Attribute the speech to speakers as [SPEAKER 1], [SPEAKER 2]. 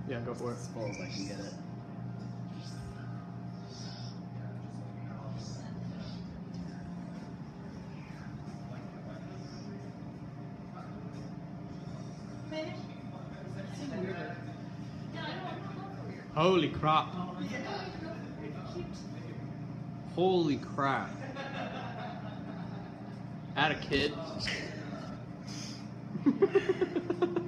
[SPEAKER 1] Yeah, go for it.
[SPEAKER 2] As full as I can get it.
[SPEAKER 1] Holy crap. Holy crap. At a kid.